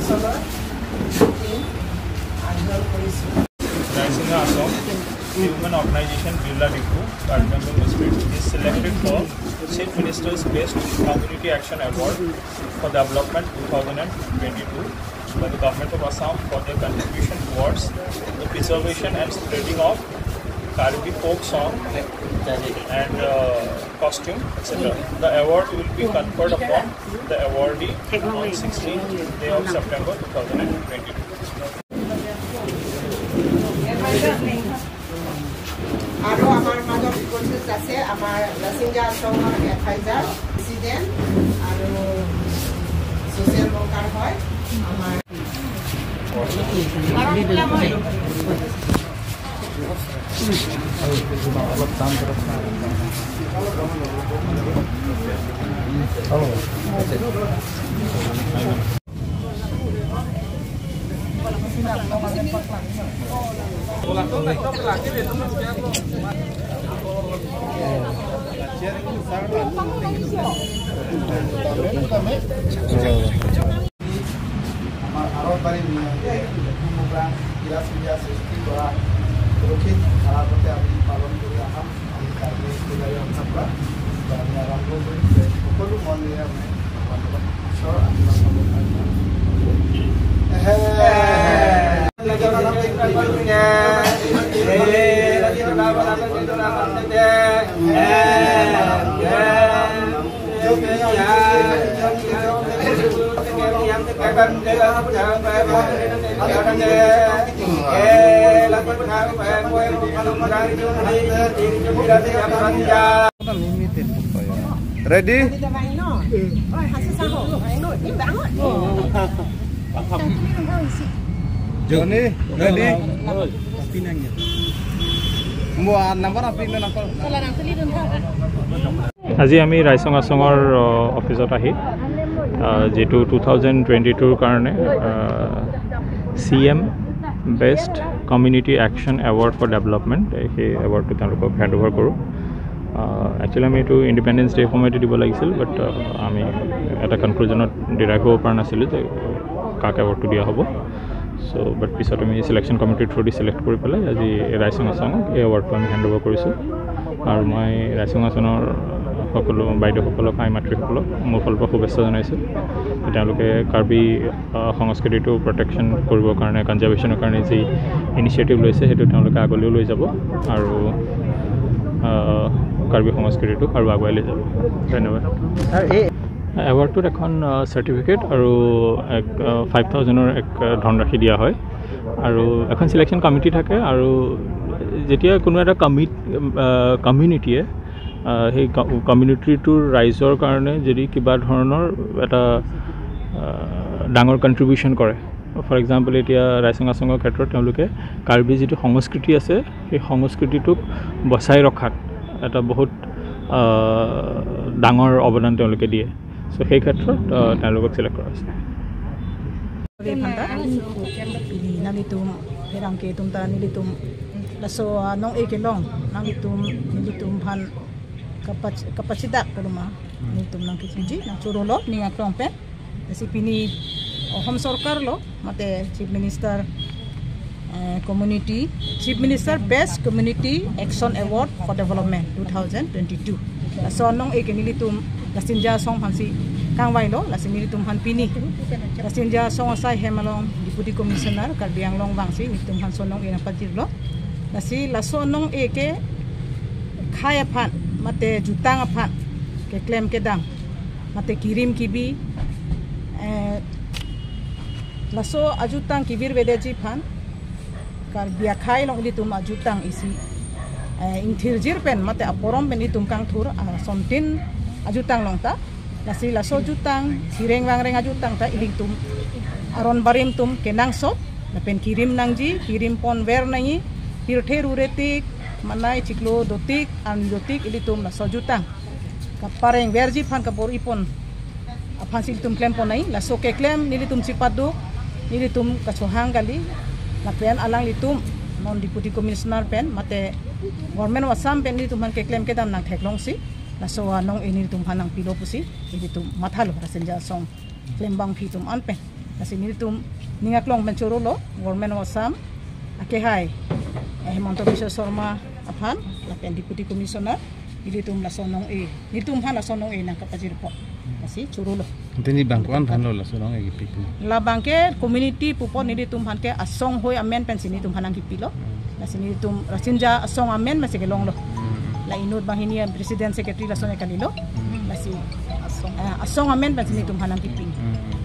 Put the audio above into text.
অঞ্চলৰ আয়োজন কৰিছোঁ। Raisinga Assam Human Organization Birla Dipu Rajendra District is selected for Chief Minister's Best Community Action Award for Development 2022 by the Government of Assam for their contribution towards the preservation and spreading of Karbi folk song and costume, etc. The award will be conferred upon the awardee on 16th day of September 2022. আৰু আমাৰ মাজত উপস্থিত আছে আমাৰ লাচিংগা আশ্ৰমৰ advisor president আৰু social worker হয় আমাৰ Ready? Johnny, ready? আজি আমি ৰাইচিংগা আশ্ৰমৰ অফিচত আহি যেটো 2022 কাৰণে CM best community action award for development সেই এৱাৰ্ডটো তেওঁলোকক হেণ্ড অভাৰ কৰোঁ। একচুৱেলি আমি এইটো ইণ্ডিপেণ্ডেঞ্চ ডে সময়তে দিব লাগিছিল, বাট আমি এটা কনক্লুজনত ডিৰাইভ হ'ব পৰা নাছিলোঁ যে কাক এৱাৰ্ডটো দিয়া হ'ব। চ' বাট পিছত আমি চিলেকশ্যন কমিটিৰ থ্ৰু দি চিলেক্ট কৰি পেলাই আজি ৰাইচিংগা আশ্ৰমক এই এৱাৰ্ডটো আমি হেণ্ড অভাৰ কৰিছোঁ। আৰু মই ৰাইচিংগা আশ্ৰমৰ সকলো বাইদেউসকলক আই মাতৃসকলক মোৰ ফালৰ পৰা শুভেচ্ছা জনাইছোঁ। তেওঁলোকে কাৰ্বি সংস্কৃতিটো প্ৰটেকশ্যন কৰিবৰ কাৰণে, কনজাৰ্ভেশ্যনৰ কাৰণে যি ইনিচিয়েটিভ লৈছে সেইটো তেওঁলোকে আগলৈও লৈ যাব আৰু কাৰ্বি সংস্কৃতিটোক আৰু আগুৱাই লৈ যাব। ধন্যবাদ। এৱাৰ্ডটোত এখন চাৰ্টিফিকেট আৰু 5,000ৰ এক ধনৰাশি দিয়া হয় আৰু এখন চিলেকশ্যন কমিটি থাকে। আৰু যেতিয়া কোনো এটা কমিউনিটিয়ে সেই কমিউনিটিটোৰ ৰাইজৰ কাৰণে যদি কিবা ধৰণৰ এটা ডাঙৰ কণ্ট্ৰিবিউশ্যন কৰে, ফৰ এক্সাম্পল এতিয়া ৰাইচিংগা আশ্ৰমৰ ক্ষেত্ৰত তেওঁলোকে কাৰ্বি যিটো সংস্কৃতি আছে সেই সংস্কৃতিটোক বচাই ৰখাত এটা বহুত ডাঙৰ অৱদান তেওঁলোকে দিয়ে। চ' সেই ক্ষেত্ৰত তেওঁলোকক চিলেক্ট কৰা হৈছে। Kapasidad ko rumah nitum nang kiji nang curolo ni ngakrong pen si pini home sarkar lo mate chief minister chief minister best community action award for development 2022 so nong ekenilitum lasinja song phansi kangwai lo lasinilitum han pini lasinja song asai hemalong deputy commissioner Karbi Anglong bangsi nitum han sonong ina pajir lo lasi lasonong eke khaya phan mate jutang aphan ke claim ke dang mate kirim kibi laso ajutang kibir vedeji phan kar bia khai long litum ajutang isi inthirjir pen mate aporom ben litum kang thur somtin ajutang long ta lasi laso jutang sireng wangreng ajutang ta ilitum aron barim tum kenang so pen kirim nangji kirim pon ver nai pirthe ruretik manai ciklo dotik an dotik ilitum la sojutang kapareng verji phan kapor ipon aphan siltum klem ponai la soke klem nilitum sipadu nilitum kasohang gali la pen alang litum non deputy commissioner pen mate government wasam pen nilitum han ke klem ke dam nang theklong si la so anong nilitum hanang pilo pusi nilitum mathalo rasenja song klem bang phitum an pen Nasi ni tum ningaklong mencuru lo government wasam akehai Hemanto Biswa Sarma aphan lapen deputy commissioner ini tum la sonong e ni tum han la sonong e nang kapajir po kasi curu lo Tini bangkuan bhanlo la sonong e gipi. la bangke community pupo ni tum han ke asong hoi amen pensi ni tum hanang kipilo la sini tum rasinja asong amen masih gelong lo la inut bahini president secretary la sonong kanilo la si asong amen pensi ni tum hanang kiping